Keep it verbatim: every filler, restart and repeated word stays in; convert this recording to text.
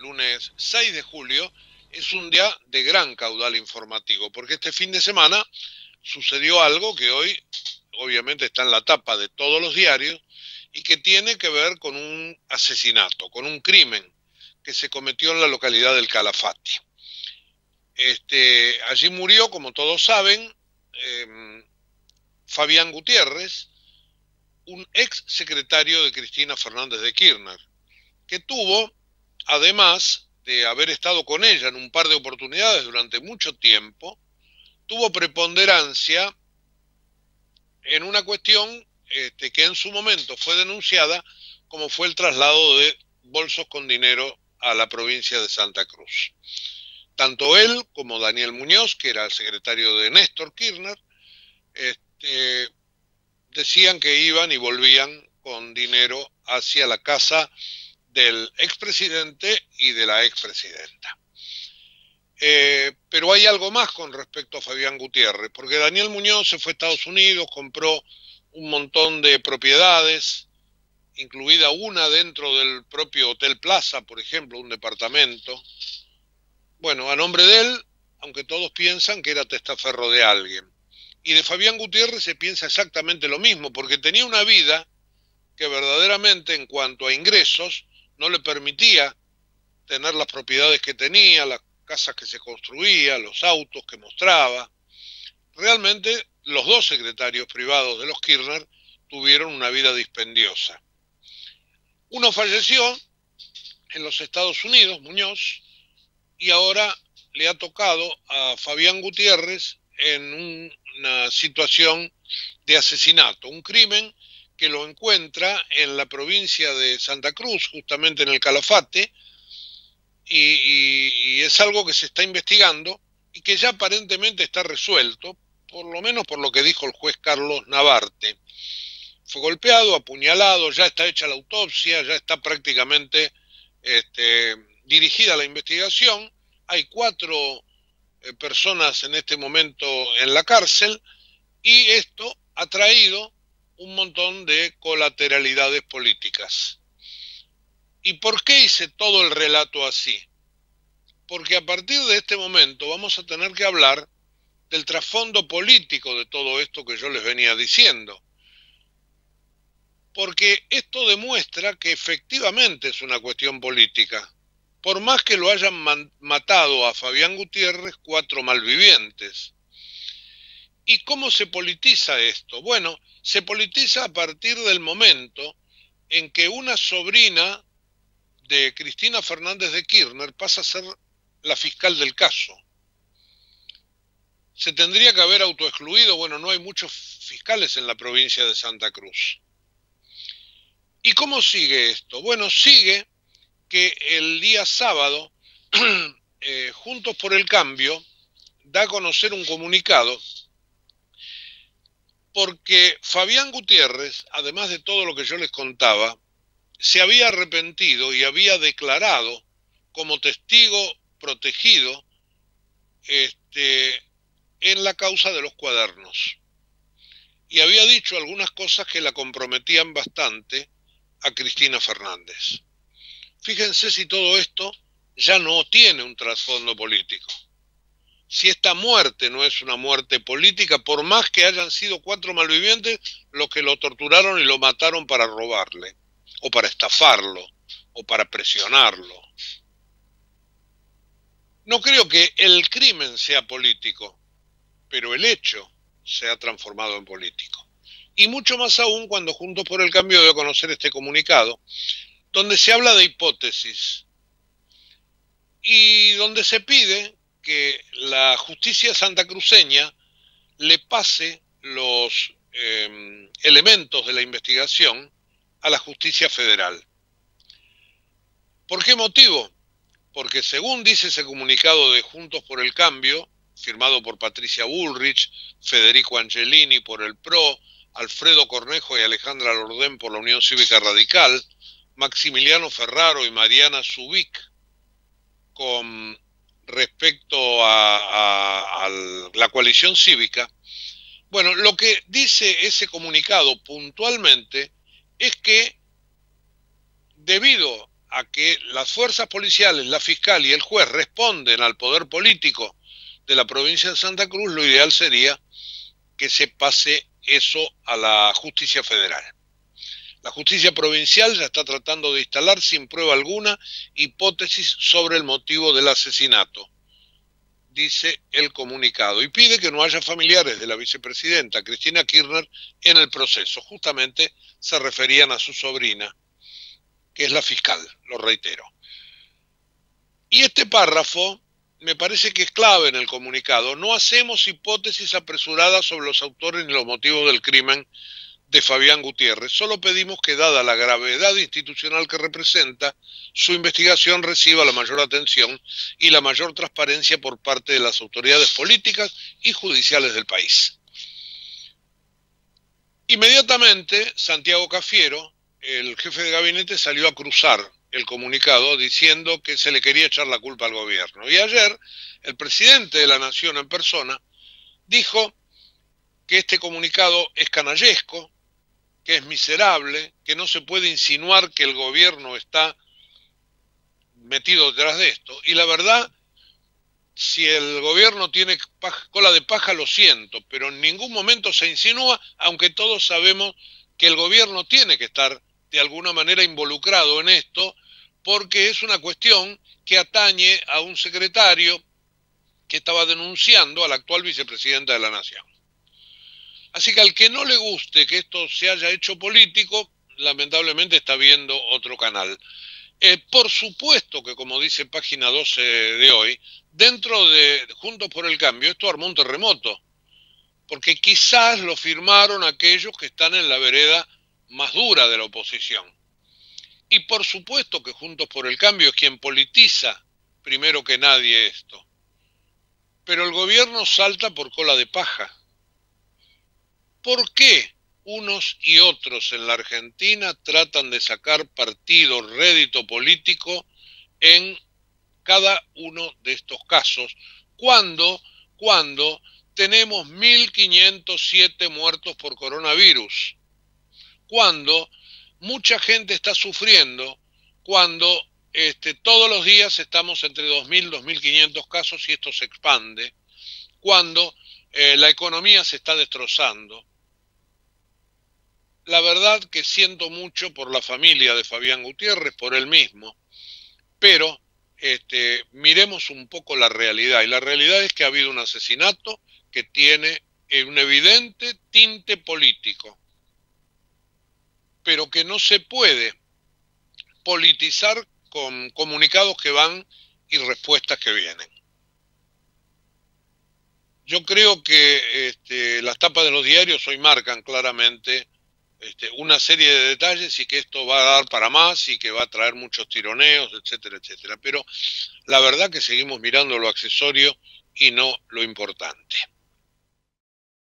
lunes seis de julio, es un día de gran caudal informativo, porque este fin de semana sucedió algo que hoy obviamente está en la tapa de todos los diarios y que tiene que ver con un asesinato, con un crimen que se cometió en la localidad del Calafate. Este, allí murió, como todos saben, eh, Fabián Gutiérrez, un ex secretario de Cristina Fernández de Kirchner, que tuvo, además de haber estado con ella en un par de oportunidades durante mucho tiempo, tuvo preponderancia en una cuestión este, que en su momento fue denunciada, como fue el traslado de bolsos con dinero a la provincia de Santa Cruz. Tanto él como Daniel Muñoz, que era el secretario de Néstor Kirchner, este, decían que iban y volvían con dinero hacia la casa del expresidente y de la expresidenta. Eh, pero hay algo más con respecto a Fabián Gutiérrez, porque Daniel Muñoz se fue a Estados Unidos, compró un montón de propiedades, incluida una dentro del propio Hotel Plaza, por ejemplo, un departamento. Bueno, a nombre de él, aunque todos piensan que era testaferro de alguien. Y de Fabián Gutiérrez se piensa exactamente lo mismo, porque tenía una vida que verdaderamente en cuanto a ingresos no le permitía tener las propiedades que tenía, las casas que se construía, los autos que mostraba. Realmente los dos secretarios privados de los Kirchner tuvieron una vida dispendiosa. Uno falleció en los Estados Unidos, Muñoz, y ahora le ha tocado a Fabián Gutiérrez en una situación de asesinato, un crimen que lo encuentra en la provincia de Santa Cruz, justamente en el Calafate, y, y, y es algo que se está investigando y que ya aparentemente está resuelto, por lo menos por lo que dijo el juez Carlos Navarte. Fue golpeado, apuñalado, ya está hecha la autopsia, ya está prácticamente este, dirigida la investigación. Hay cuatro eh, personas en este momento en la cárcel y esto ha traído un montón de colateralidades políticas. ¿Y por qué hice todo el relato así? Porque a partir de este momento vamos a tener que hablar del trasfondo político de todo esto que yo les venía diciendo. Porque esto demuestra que efectivamente es una cuestión política. Por más que lo hayan matado a Fabián Gutiérrez cuatro malvivientes. ¿Y cómo se politiza esto? Bueno, se politiza a partir del momento en que una sobrina de Cristina Fernández de Kirchner pasa a ser la fiscal del caso. Se tendría que haber autoexcluido, bueno, no hay muchos fiscales en la provincia de Santa Cruz. ¿Y cómo sigue esto? Bueno, sigue que el día sábado, eh, Juntos por el Cambio da a conocer un comunicado porque Fabián Gutiérrez, además de todo lo que yo les contaba, se había arrepentido y había declarado como testigo protegido este, en la causa de los cuadernos. Y había dicho algunas cosas que la comprometían bastante a Cristina Fernández. Fíjense si todo esto ya no tiene un trasfondo político. Si esta muerte no es una muerte política, por más que hayan sido cuatro malvivientes los que lo torturaron y lo mataron para robarle, o para estafarlo, o para presionarlo. No creo que el crimen sea político, pero el hecho se ha transformado en político. Y mucho más aún cuando Juntos por el Cambio dio a conocer este comunicado, donde se habla de hipótesis y donde se pide que la justicia santacruceña le pase los eh, elementos de la investigación a la justicia federal. ¿Por qué motivo? Porque según dice ese comunicado de Juntos por el Cambio, firmado por Patricia Bullrich, Federico Angelini por el P R O, Alfredo Cornejo y Alejandra Lordén por la Unión Cívica Radical, Maximiliano Ferraro y Mariana Zubik con respecto a, a, a la coalición cívica. Bueno, lo que dice ese comunicado puntualmente es que debido a que las fuerzas policiales, la fiscal y el juez responden al poder político de la provincia de Santa Cruz, lo ideal sería que se pase eso a la justicia federal. La justicia provincial ya está tratando de instalar sin prueba alguna hipótesis sobre el motivo del asesinato, dice el comunicado, y pide que no haya familiares de la vicepresidenta Cristina Kirchner en el proceso. Justamente se referían a su sobrina, que es la fiscal, lo reitero. Y este párrafo me parece que es clave en el comunicado. No hacemos hipótesis apresuradas sobre los autores ni los motivos del crimen de Fabián Gutiérrez. Solo pedimos que, dada la gravedad institucional que representa, su investigación reciba la mayor atención y la mayor transparencia por parte de las autoridades políticas y judiciales del país. Inmediatamente, Santiago Cafiero, el jefe de gabinete, salió a cruzar el comunicado diciendo que se le quería echar la culpa al gobierno. Y ayer, el presidente de la Nación en persona dijo que este comunicado es canallesco, que es miserable, que no se puede insinuar que el gobierno está metido detrás de esto. Y la verdad, si el gobierno tiene paja, cola de paja, lo siento, pero en ningún momento se insinúa, aunque todos sabemos que el gobierno tiene que estar de alguna manera involucrado en esto, porque es una cuestión que atañe a un secretario que estaba denunciando al actual vicepresidente de la Nación. Así que al que no le guste que esto se haya hecho político, lamentablemente está viendo otro canal. Eh, por supuesto que, como dice página doce de hoy, dentro de Juntos por el Cambio, esto armó un terremoto, porque quizás lo firmaron aquellos que están en la vereda más dura de la oposición. Y por supuesto que Juntos por el Cambio es quien politiza primero que nadie esto. Pero el gobierno salta por cola de paja. ¿Por qué unos y otros en la Argentina tratan de sacar partido, rédito político en cada uno de estos casos? Cuando, cuando tenemos mil quinientos siete muertos por coronavirus, cuando mucha gente está sufriendo, cuando este, todos los días estamos entre dos mil y dos mil quinientos casos y esto se expande, cuando eh, la economía se está destrozando. La verdad que siento mucho por la familia de Fabián Gutiérrez, por él mismo, pero este, miremos un poco la realidad, y la realidad es que ha habido un asesinato que tiene un evidente tinte político, pero que no se puede politizar con comunicados que van y respuestas que vienen. Yo creo que este, las tapas de los diarios hoy marcan claramente este, una serie de detalles y que esto va a dar para más y que va a traer muchos tironeos, etcétera, etcétera. Pero la verdad que seguimos mirando lo accesorio y no lo importante.